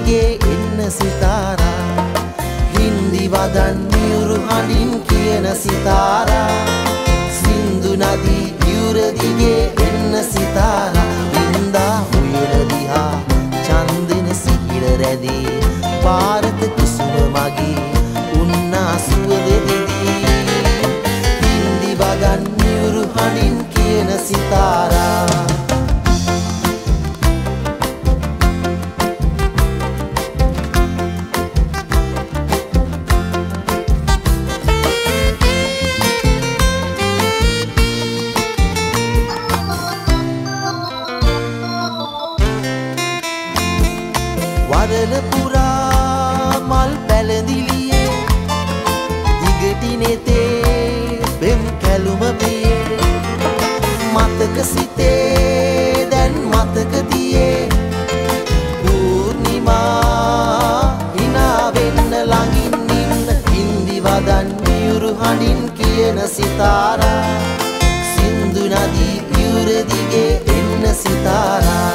දිගේ එන්න සිතාරා හින්දි වදන් මියුරු හඬින් කියන සිතාරා සින්දු නදී යුර දිගේ එන්න සිතාරා වින්දා උයන දිහා චන්දන සිහිර රැඳී පාරත කුසුම මගේ උන්නා සුවඳ දෙදී හින්දි වදන් මියුරු හඬින් කියන සිතාරා වරල පුරා මල් පැලඳිලියේ දිගටි නෙතේ බෙම් කැලුම පියේ මතක සිතේ දැන් මතක තියේ පූර්ණිමා හිනා වෙන්න ළඟින් ඉන්න හින්දි වදන් මියුරු හඬින් කියන සිතාරා සින්දු නදී යුර දිගේ එන්න සිතාරා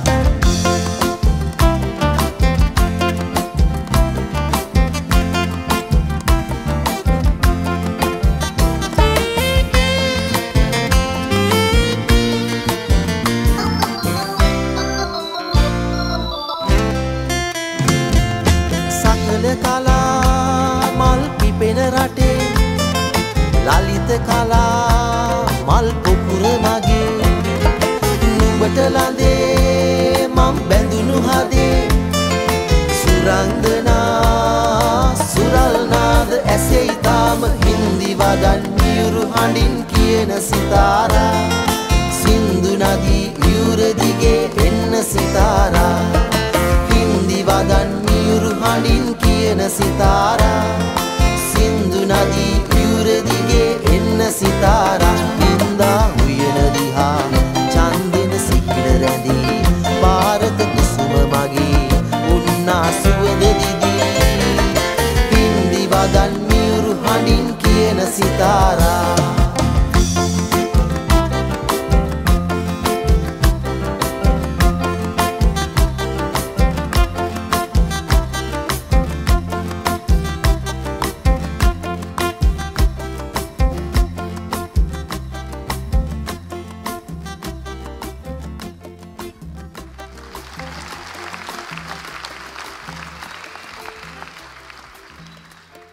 කලා මල් පිපෙන රටේ ලලිත කලා මල් පොකුර මගේ නුඹට ළඳේ මම් බැඳුණු හදේ සුරංගනා සුරල් නාද ඇසෙයි තාම හින්දි වදන් මියුරු හඬින් කියන සිතාරා සින්දු නදී යුර දිගේ එන්න සිතාරා හින්දි වදන් මියුරු හඬින් කියන සිතාරා සින්දු නදී යුර දිගේ එන්න සිතාරා වින්දා උයන දිහා චන්දන සිහින රැඳී පාරත කුසුම මගේ උන්නා සුවඳ දිදී හින්දි වදන් මියුරු හඬින් කියන සිතාරා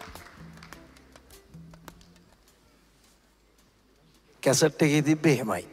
කැසට් එකේ තිබ්බේ එහෙමයි.